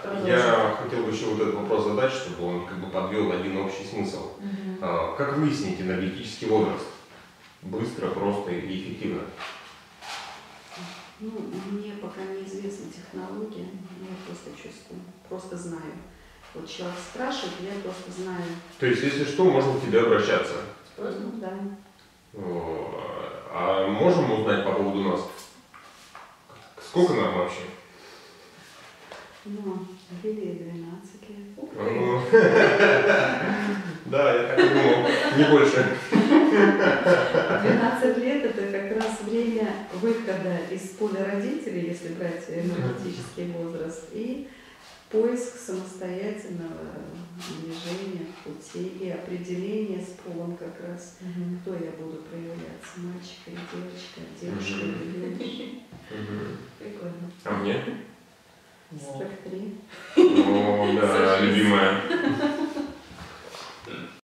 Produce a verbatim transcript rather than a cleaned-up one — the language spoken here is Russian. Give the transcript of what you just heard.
Я хотел бы еще вот этот вопрос задать, чтобы он как бы подвел один общий смысл. Угу. А, как выяснить энергетический возраст? Быстро, просто и эффективно. Ну, мне пока неизвестна технология, но я просто чувствую, просто знаю. Вот человек спрашивает, я просто знаю. То есть, если что, можно к тебе обращаться? Ну, да. А можем узнать по поводу нас? Сколько нам вообще? Ну, Лилии двенадцать лет. Ух ты! Да, я так и думал, не больше. двенадцать лет это как раз время выхода из поля родителей, если брать энергетический возраст, и поиск самостоятельного движения, пути и определения с полом как раз, Угу. кто я буду проявляться, мальчик или девочка, девушка или юноша. Прикольно. А мне? сорок три. О, да, любимая